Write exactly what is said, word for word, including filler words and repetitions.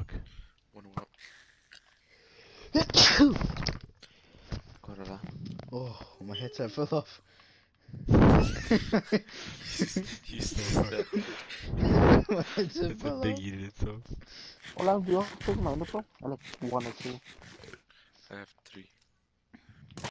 knock. One up. Korva. Oh, my headset fell off. You still step. My headset It's a fell big off. unit itself. Well, do you take mine, bro? I like one or two. I have three.